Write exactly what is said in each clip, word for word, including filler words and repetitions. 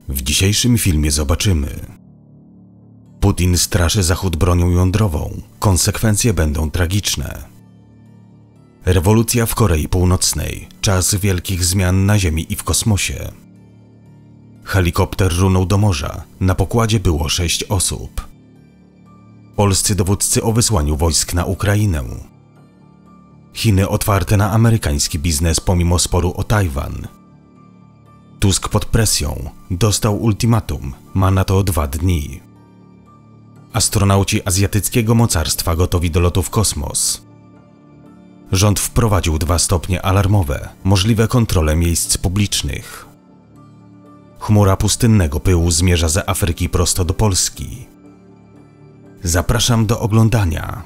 W dzisiejszym filmie zobaczymy: Putin straszy Zachód bronią jądrową. Konsekwencje będą tragiczne. Rewolucja w Korei Północnej. Czas wielkich zmian na Ziemi i w kosmosie. Helikopter runął do morza. Na pokładzie było sześć osób. Polscy dowódcy o wysłaniu wojsk na Ukrainę. Chiny otwarte na amerykański biznes pomimo sporu o Tajwan. Tusk pod presją. Dostał ultimatum. Ma na to dwa dni. Astronauci azjatyckiego mocarstwa gotowi do lotu w kosmos. Rząd wprowadził dwa stopnie alarmowe. Możliwe kontrole miejsc publicznych. Chmura pustynnego pyłu zmierza z Afryki prosto do Polski. Zapraszam do oglądania.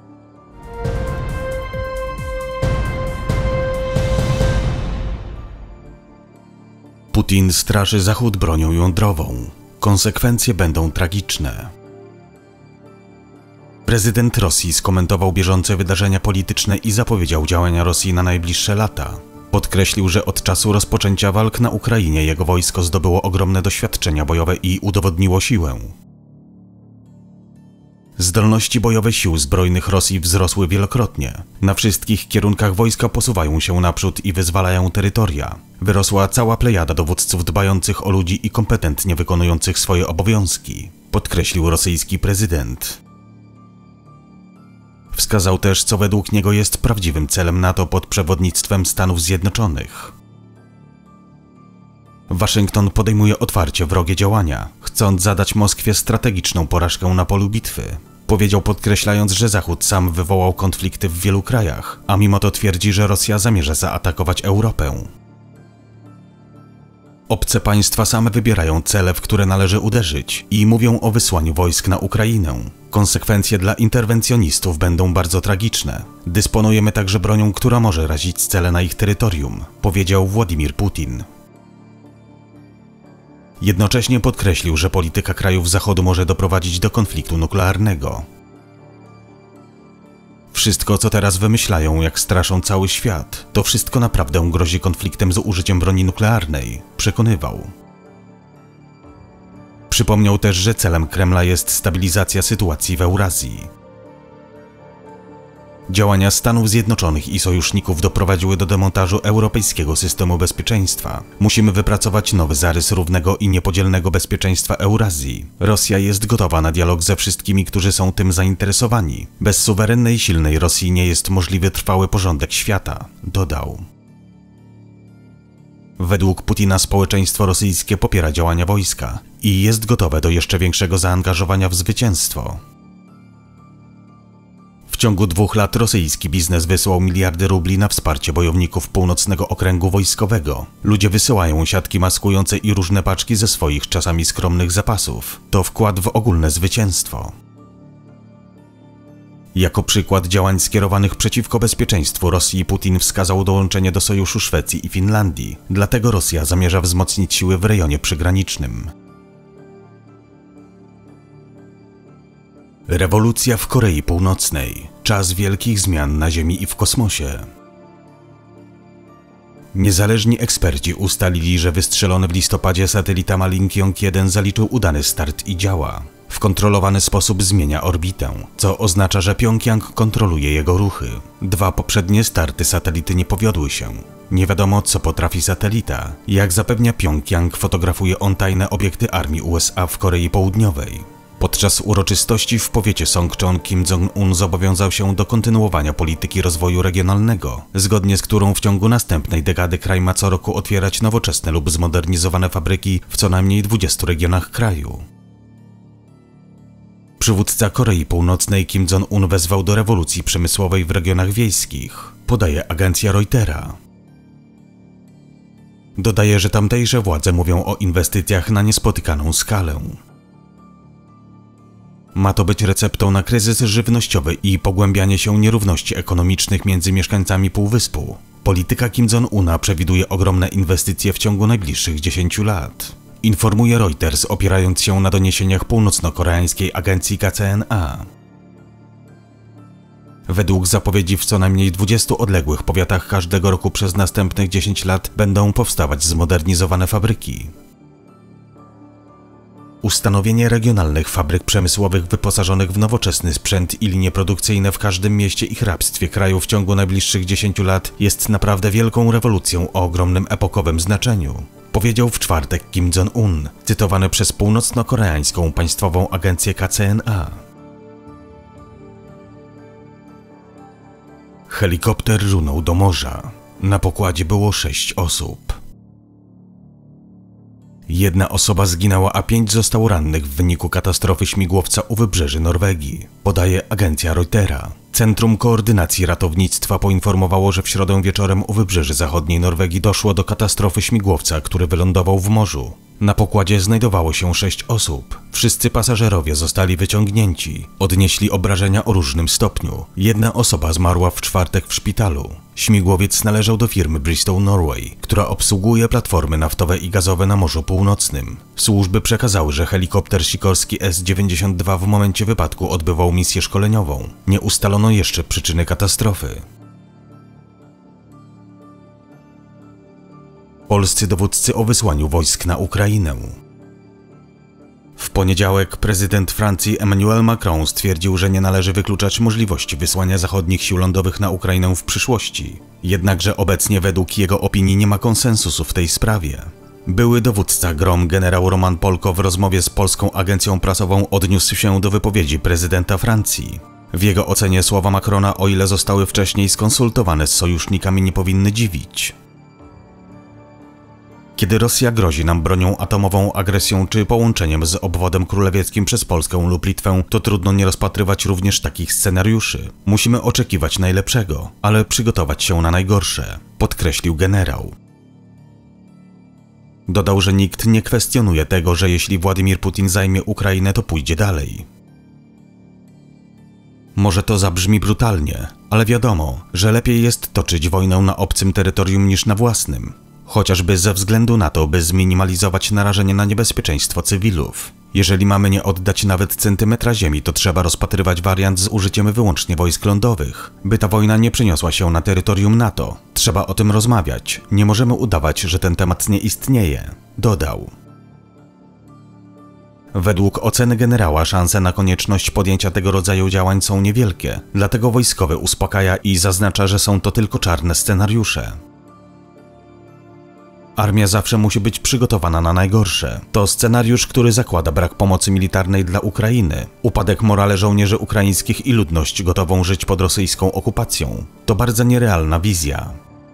Putin straszy Zachód bronią jądrową. Konsekwencje będą tragiczne. Prezydent Rosji skomentował bieżące wydarzenia polityczne i zapowiedział działania Rosji na najbliższe lata. Podkreślił, że od czasu rozpoczęcia walk na Ukrainie jego wojsko zdobyło ogromne doświadczenia bojowe i udowodniło siłę. Zdolności bojowe sił zbrojnych Rosji wzrosły wielokrotnie. Na wszystkich kierunkach wojska posuwają się naprzód i wyzwalają terytoria. Wyrosła cała plejada dowódców dbających o ludzi i kompetentnie wykonujących swoje obowiązki, podkreślił rosyjski prezydent. Wskazał też, co według niego jest prawdziwym celem NATO pod przewodnictwem Stanów Zjednoczonych. Waszyngton podejmuje otwarcie wrogie działania, chcąc zadać Moskwie strategiczną porażkę na polu bitwy. Powiedział, podkreślając, że Zachód sam wywołał konflikty w wielu krajach, a mimo to twierdzi, że Rosja zamierza zaatakować Europę. Obce państwa same wybierają cele, w które należy uderzyć, i mówią o wysłaniu wojsk na Ukrainę. Konsekwencje dla interwencjonistów będą bardzo tragiczne. Dysponujemy także bronią, która może razić cele na ich terytorium, powiedział Władimir Putin. Jednocześnie podkreślił, że polityka krajów Zachodu może doprowadzić do konfliktu nuklearnego. Wszystko, co teraz wymyślają, jak straszą cały świat, to wszystko naprawdę grozi konfliktem z użyciem broni nuklearnej, przekonywał. Przypomniał też, że celem Kremla jest stabilizacja sytuacji w Eurazji. Działania Stanów Zjednoczonych i sojuszników doprowadziły do demontażu europejskiego systemu bezpieczeństwa. Musimy wypracować nowy zarys równego i niepodzielnego bezpieczeństwa Eurazji. Rosja jest gotowa na dialog ze wszystkimi, którzy są tym zainteresowani. Bez suwerennej, silnej Rosji nie jest możliwy trwały porządek świata, dodał. Według Putina społeczeństwo rosyjskie popiera działania wojska i jest gotowe do jeszcze większego zaangażowania w zwycięstwo. W ciągu dwóch lat rosyjski biznes wysłał miliardy rubli na wsparcie bojowników północnego okręgu wojskowego. Ludzie wysyłają siatki maskujące i różne paczki ze swoich czasami skromnych zapasów. To wkład w ogólne zwycięstwo. Jako przykład działań skierowanych przeciwko bezpieczeństwu Rosji Putin wskazał dołączenie do sojuszu Szwecji i Finlandii. Dlatego Rosja zamierza wzmocnić siły w rejonie przygranicznym. Rewolucja w Korei Północnej. Czas wielkich zmian na Ziemi i w kosmosie. Niezależni eksperci ustalili, że wystrzelony w listopadzie satelita Malinkyong jeden zaliczył udany start i działa. W kontrolowany sposób zmienia orbitę, co oznacza, że Pjongjang kontroluje jego ruchy. Dwa poprzednie starty satelity nie powiodły się. Nie wiadomo, co potrafi satelita. Jak zapewnia Pjongjang, fotografuje on tajne obiekty armii U S A w Korei Południowej. Podczas uroczystości w powiecie Songcheon Kim Jong-un zobowiązał się do kontynuowania polityki rozwoju regionalnego, zgodnie z którą w ciągu następnej dekady kraj ma co roku otwierać nowoczesne lub zmodernizowane fabryki w co najmniej dwudziestu regionach kraju. Przywódca Korei Północnej Kim Jong-un wezwał do rewolucji przemysłowej w regionach wiejskich, podaje agencja Reutera. Dodaje, że tamtejsze władze mówią o inwestycjach na niespotykaną skalę. Ma to być receptą na kryzys żywnościowy i pogłębianie się nierówności ekonomicznych między mieszkańcami Półwyspu. Polityka Kim Jong-una przewiduje ogromne inwestycje w ciągu najbliższych dziesięciu lat. Informuje Reuters, opierając się na doniesieniach północno-koreańskiej agencji K C N A. Według zapowiedzi w co najmniej dwudziestu odległych powiatach każdego roku przez następnych dziesięć lat będą powstawać zmodernizowane fabryki. Ustanowienie regionalnych fabryk przemysłowych wyposażonych w nowoczesny sprzęt i linie produkcyjne w każdym mieście i hrabstwie kraju w ciągu najbliższych dziesięciu lat jest naprawdę wielką rewolucją o ogromnym epokowym znaczeniu, powiedział w czwartek Kim Jong-un, cytowany przez północno-koreańską państwową agencję K C N A. Helikopter runął do morza. Na pokładzie było sześć osób. Jedna osoba zginęła, a pięć zostało rannych w wyniku katastrofy śmigłowca u wybrzeży Norwegii, podaje agencja Reutera. Centrum Koordynacji Ratownictwa poinformowało, że w środę wieczorem u wybrzeży zachodniej Norwegii doszło do katastrofy śmigłowca, który wylądował w morzu. Na pokładzie znajdowało się sześć osób. Wszyscy pasażerowie zostali wyciągnięci. Odnieśli obrażenia o różnym stopniu. Jedna osoba zmarła w czwartek w szpitalu. Śmigłowiec należał do firmy Bristol Norway, która obsługuje platformy naftowe i gazowe na Morzu Północnym. Służby przekazały, że helikopter Sikorski S dziewięćdziesiąt dwa w momencie wypadku odbywał misję szkoleniową. Nie ustalono jeszcze przyczyny katastrofy. Polscy dowódcy o wysłaniu wojsk na Ukrainę. W poniedziałek prezydent Francji Emmanuel Macron stwierdził, że nie należy wykluczać możliwości wysłania zachodnich sił lądowych na Ukrainę w przyszłości. Jednakże obecnie według jego opinii nie ma konsensusu w tej sprawie. Były dowódca GROM generał Roman Polko w rozmowie z polską agencją prasową odniósł się do wypowiedzi prezydenta Francji. W jego ocenie słowa Macrona, o ile zostały wcześniej skonsultowane z sojusznikami, nie powinny dziwić. Kiedy Rosja grozi nam bronią atomową, agresją czy połączeniem z obwodem królewieckim przez Polskę lub Litwę, to trudno nie rozpatrywać również takich scenariuszy. Musimy oczekiwać najlepszego, ale przygotować się na najgorsze, podkreślił generał. Dodał, że nikt nie kwestionuje tego, że jeśli Władimir Putin zajmie Ukrainę, to pójdzie dalej. Może to zabrzmi brutalnie, ale wiadomo, że lepiej jest toczyć wojnę na obcym terytorium niż na własnym. Chociażby ze względu na to, by zminimalizować narażenie na niebezpieczeństwo cywilów. Jeżeli mamy nie oddać nawet centymetra ziemi, to trzeba rozpatrywać wariant z użyciem wyłącznie wojsk lądowych, by ta wojna nie przeniosła się na terytorium NATO. Trzeba o tym rozmawiać, nie możemy udawać, że ten temat nie istnieje, dodał. Według oceny generała szanse na konieczność podjęcia tego rodzaju działań są niewielkie, dlatego wojskowy uspokaja i zaznacza, że są to tylko czarne scenariusze. Armia zawsze musi być przygotowana na najgorsze. To scenariusz, który zakłada brak pomocy militarnej dla Ukrainy, upadek morale żołnierzy ukraińskich i ludność gotową żyć pod rosyjską okupacją. To bardzo nierealna wizja.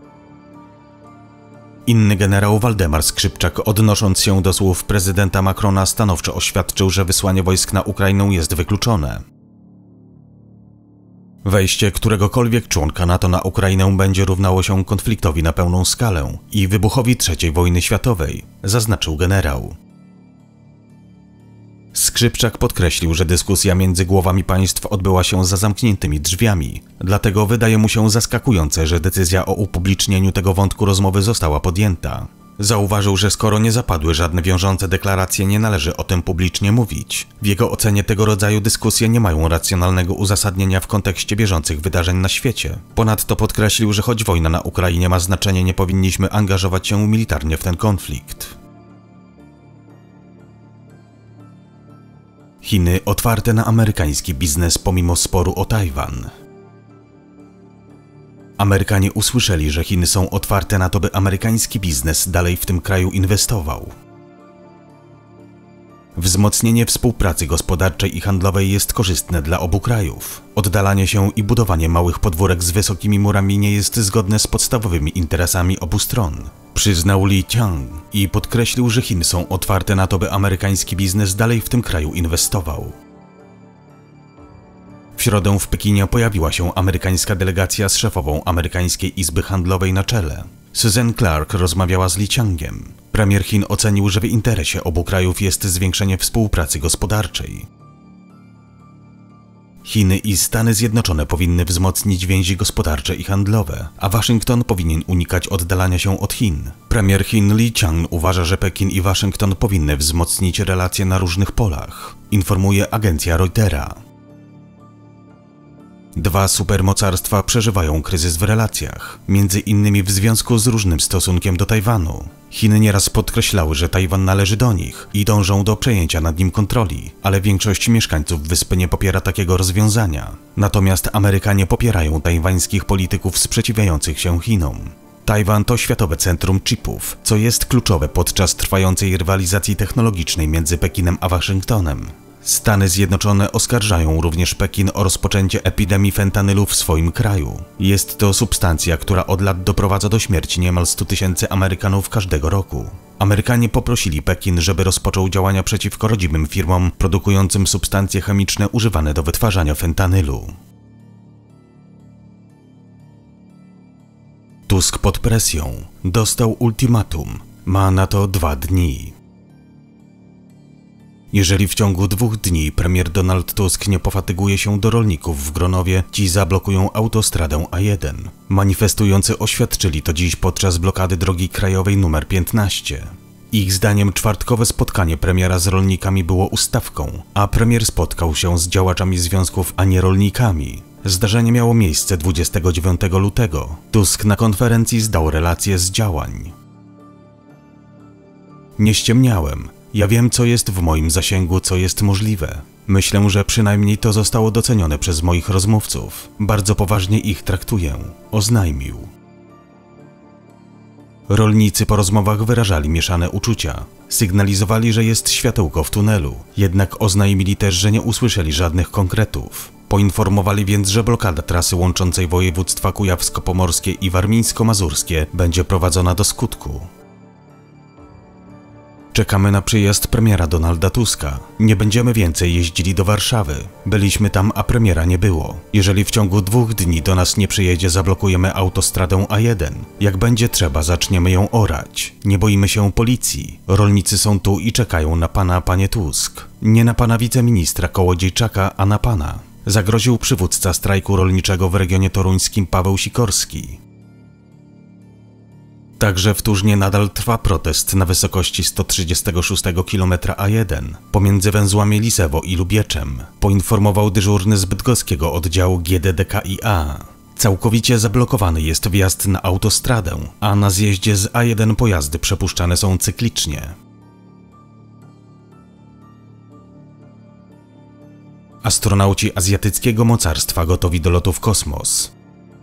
Inny generał Waldemar Skrzypczak, odnosząc się do słów prezydenta Macrona, stanowczo oświadczył, że wysłanie wojsk na Ukrainę jest wykluczone. Wejście któregokolwiek członka NATO na Ukrainę będzie równało się konfliktowi na pełną skalę i wybuchowi trzeciej wojny światowej, zaznaczył generał. Skrzypczak podkreślił, że dyskusja między głowami państw odbyła się za zamkniętymi drzwiami, dlatego wydaje mu się zaskakujące, że decyzja o upublicznieniu tego wątku rozmowy została podjęta. Zauważył, że skoro nie zapadły żadne wiążące deklaracje, nie należy o tym publicznie mówić. W jego ocenie tego rodzaju dyskusje nie mają racjonalnego uzasadnienia w kontekście bieżących wydarzeń na świecie. Ponadto podkreślił, że choć wojna na Ukrainie ma znaczenie, nie powinniśmy angażować się militarnie w ten konflikt. Chiny otwarte na amerykański biznes pomimo sporu o Tajwan. Amerykanie usłyszeli, że Chiny są otwarte na to, by amerykański biznes dalej w tym kraju inwestował. Wzmocnienie współpracy gospodarczej i handlowej jest korzystne dla obu krajów. Oddalanie się i budowanie małych podwórek z wysokimi murami nie jest zgodne z podstawowymi interesami obu stron, przyznał Li Qiang i podkreślił, że Chiny są otwarte na to, by amerykański biznes dalej w tym kraju inwestował. W środę w Pekinie pojawiła się amerykańska delegacja z szefową Amerykańskiej Izby Handlowej na czele. Susan Clark rozmawiała z Li Qiangiem. Premier Chin ocenił, że w interesie obu krajów jest zwiększenie współpracy gospodarczej. Chiny i Stany Zjednoczone powinny wzmocnić więzi gospodarcze i handlowe, a Waszyngton powinien unikać oddalania się od Chin. Premier Chin Li Qiang uważa, że Pekin i Waszyngton powinny wzmocnić relacje na różnych polach, informuje agencja Reutera. Dwa supermocarstwa przeżywają kryzys w relacjach, między innymi w związku z różnym stosunkiem do Tajwanu. Chiny nieraz podkreślały, że Tajwan należy do nich i dążą do przejęcia nad nim kontroli, ale większość mieszkańców wyspy nie popiera takiego rozwiązania. Natomiast Amerykanie popierają tajwańskich polityków sprzeciwiających się Chinom. Tajwan to światowe centrum chipów, co jest kluczowe podczas trwającej rywalizacji technologicznej między Pekinem a Waszyngtonem. Stany Zjednoczone oskarżają również Pekin o rozpoczęcie epidemii fentanylu w swoim kraju. Jest to substancja, która od lat doprowadza do śmierci niemal stu tysięcy Amerykanów każdego roku. Amerykanie poprosili Pekin, żeby rozpoczął działania przeciwko rodzimym firmom produkującym substancje chemiczne używane do wytwarzania fentanylu. Tusk pod presją. Dostał ultimatum. Ma na to dwa dni. Jeżeli w ciągu dwóch dni premier Donald Tusk nie pofatyguje się do rolników w Gronowie, ci zablokują autostradę A jeden. Manifestujący oświadczyli to dziś podczas blokady drogi krajowej numer piętnaście. Ich zdaniem czwartkowe spotkanie premiera z rolnikami było ustawką, a premier spotkał się z działaczami związków, a nie rolnikami. Zdarzenie miało miejsce dwudziestego dziewiątego lutego. Tusk na konferencji zdał relację z działań. Nie ściemniałem. Ja wiem, co jest w moim zasięgu, co jest możliwe. Myślę, że przynajmniej to zostało docenione przez moich rozmówców. Bardzo poważnie ich traktuję. Oznajmił. Rolnicy po rozmowach wyrażali mieszane uczucia. Sygnalizowali, że jest światełko w tunelu, jednak oznajmili też, że nie usłyszeli żadnych konkretów. Poinformowali więc, że blokada trasy łączącej województwa kujawsko-pomorskie i warmińsko-mazurskie będzie prowadzona do skutku. Czekamy na przyjazd premiera Donalda Tuska. Nie będziemy więcej jeździli do Warszawy. Byliśmy tam, a premiera nie było. Jeżeli w ciągu dwóch dni do nas nie przyjedzie, zablokujemy autostradę A jeden. Jak będzie trzeba, zaczniemy ją orać. Nie boimy się policji. Rolnicy są tu i czekają na pana, panie Tusk. Nie na pana wiceministra Kołodziejczaka, a na pana. Zagroził przywódca strajku rolniczego w regionie toruńskim Paweł Sikorski. Także w Tużnie nadal trwa protest na wysokości sto trzydziestego szóstego kilometra A jeden pomiędzy węzłami Lisewo i Lubieczem, poinformował dyżurny z bydgoskiego oddziału G D D K I A. Całkowicie zablokowany jest wjazd na autostradę, a na zjeździe z A jeden pojazdy przepuszczane są cyklicznie. Astronauci azjatyckiego mocarstwa gotowi do lotu w kosmos.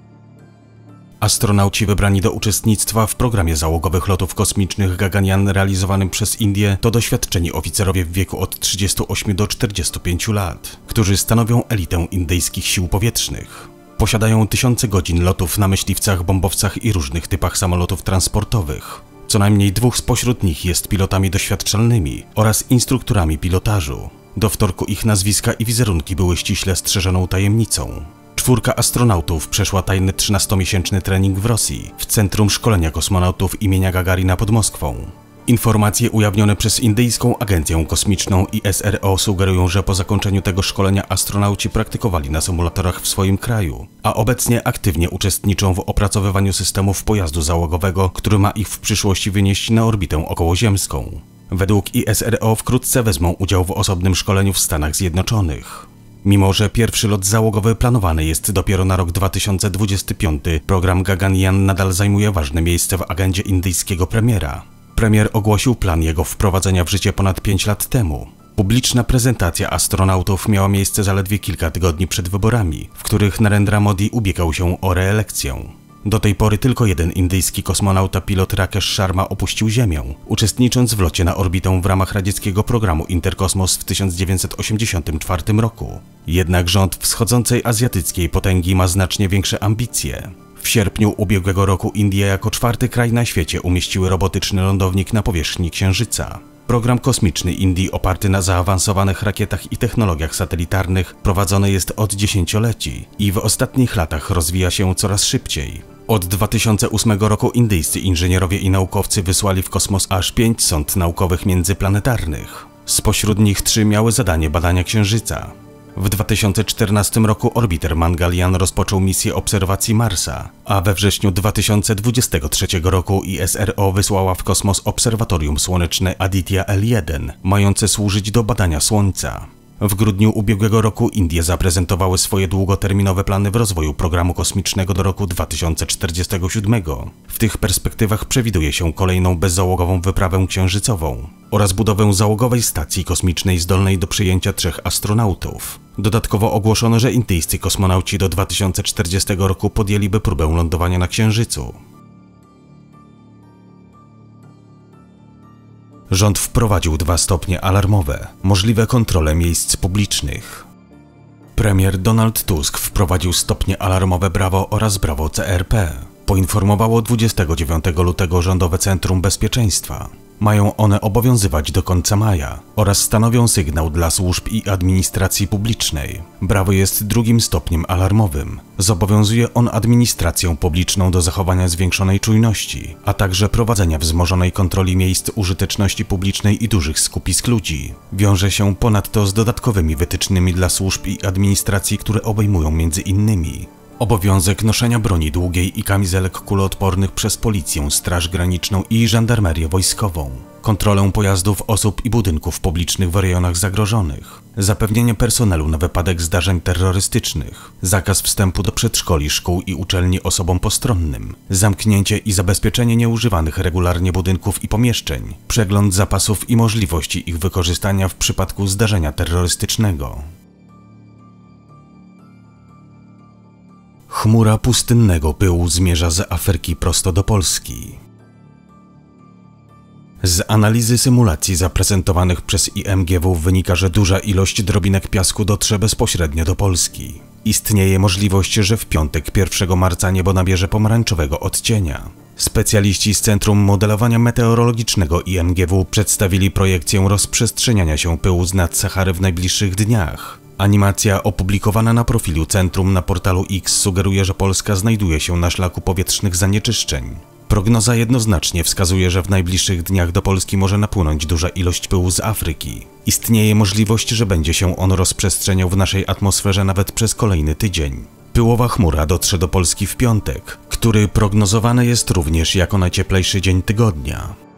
Astronauci wybrani do uczestnictwa w programie załogowych lotów kosmicznych Gaganyaan realizowanym przez Indię to doświadczeni oficerowie w wieku od trzydziestu ośmiu do czterdziestu pięciu lat, którzy stanowią elitę indyjskich sił powietrznych. Posiadają tysiące godzin lotów na myśliwcach, bombowcach i różnych typach samolotów transportowych. Co najmniej dwóch spośród nich jest pilotami doświadczalnymi oraz instruktorami pilotażu. Do wtorku ich nazwiska i wizerunki były ściśle strzeżoną tajemnicą. Czwórka astronautów przeszła tajny trzynastomiesięczny trening w Rosji, w Centrum Szkolenia Kosmonautów imienia Gagarina pod Moskwą. Informacje ujawnione przez Indyjską Agencję Kosmiczną i S R O sugerują, że po zakończeniu tego szkolenia astronauci praktykowali na symulatorach w swoim kraju, a obecnie aktywnie uczestniczą w opracowywaniu systemów pojazdu załogowego, który ma ich w przyszłości wynieść na orbitę okołoziemską. Według I S R O wkrótce wezmą udział w osobnym szkoleniu w Stanach Zjednoczonych. Mimo że pierwszy lot załogowy planowany jest dopiero na rok dwa tysiące dwudziesty piąty, program Gaganyaan nadal zajmuje ważne miejsce w agendzie indyjskiego premiera. Premier ogłosił plan jego wprowadzenia w życie ponad pięć lat temu. Publiczna prezentacja astronautów miała miejsce zaledwie kilka tygodni przed wyborami, w których Narendra Modi ubiegał się o reelekcję. Do tej pory tylko jeden indyjski kosmonauta, pilot Rakesh Sharma, opuścił Ziemię, uczestnicząc w locie na orbitę w ramach radzieckiego programu Interkosmos w tysiąc dziewięćset osiemdziesiątym czwartym roku. Jednak rząd wschodzącej azjatyckiej potęgi ma znacznie większe ambicje. W sierpniu ubiegłego roku Indie jako czwarty kraj na świecie umieściły robotyczny lądownik na powierzchni Księżyca. Program kosmiczny Indii oparty na zaawansowanych rakietach i technologiach satelitarnych prowadzony jest od dziesięcioleci i w ostatnich latach rozwija się coraz szybciej. Od dwa tysiące ósmego roku indyjscy inżynierowie i naukowcy wysłali w kosmos aż pięć sond naukowych międzyplanetarnych. Spośród nich trzy miały zadanie badania Księżyca. W dwa tysiące czternastym roku orbiter Mangalyaan rozpoczął misję obserwacji Marsa, a we wrześniu dwa tysiące dwudziestego trzeciego roku I S R O wysłała w kosmos obserwatorium słoneczne Aditya L jeden, mające służyć do badania Słońca. W grudniu ubiegłego roku Indie zaprezentowały swoje długoterminowe plany w rozwoju programu kosmicznego do roku dwa tysiące czterdziestego siódmego. W tych perspektywach przewiduje się kolejną bezzałogową wyprawę księżycową oraz budowę załogowej stacji kosmicznej zdolnej do przyjęcia trzech astronautów. Dodatkowo ogłoszono, że indyjscy kosmonauci do dwa tysiące czterdziestego roku podjęliby próbę lądowania na Księżycu. Rząd wprowadził dwa stopnie alarmowe, możliwe kontrole miejsc publicznych. Premier Donald Tusk wprowadził stopnie alarmowe Brawo oraz Brawo C R P. Poinformowało dwudziestego dziewiątego lutego Rządowe Centrum Bezpieczeństwa. Mają one obowiązywać do końca maja oraz stanowią sygnał dla służb i administracji publicznej. Brawo jest drugim stopniem alarmowym. Zobowiązuje on administrację publiczną do zachowania zwiększonej czujności, a także prowadzenia wzmożonej kontroli miejsc użyteczności publicznej i dużych skupisk ludzi. Wiąże się ponadto z dodatkowymi wytycznymi dla służb i administracji, które obejmują między innymi obowiązek noszenia broni długiej i kamizelek kuloodpornych przez Policję, Straż Graniczną i Żandarmerię Wojskową, kontrolę pojazdów, osób i budynków publicznych w rejonach zagrożonych, zapewnienie personelu na wypadek zdarzeń terrorystycznych, zakaz wstępu do przedszkoli, szkół i uczelni osobom postronnym, zamknięcie i zabezpieczenie nieużywanych regularnie budynków i pomieszczeń, przegląd zapasów i możliwości ich wykorzystania w przypadku zdarzenia terrorystycznego. Chmura pustynnego pyłu zmierza z Afryki prosto do Polski. Z analizy symulacji zaprezentowanych przez I M G W wynika, że duża ilość drobinek piasku dotrze bezpośrednio do Polski. Istnieje możliwość, że w piątek pierwszego marca niebo nabierze pomarańczowego odcienia. Specjaliści z Centrum Modelowania Meteorologicznego I M G W przedstawili projekcję rozprzestrzeniania się pyłu z nad Sahary w najbliższych dniach. Animacja opublikowana na profilu centrum na portalu X sugeruje, że Polska znajduje się na szlaku powietrznych zanieczyszczeń. Prognoza jednoznacznie wskazuje, że w najbliższych dniach do Polski może napłynąć duża ilość pyłu z Afryki. Istnieje możliwość, że będzie się on rozprzestrzeniał w naszej atmosferze nawet przez kolejny tydzień. Pyłowa chmura dotrze do Polski w piątek, który prognozowany jest również jako najcieplejszy dzień tygodnia.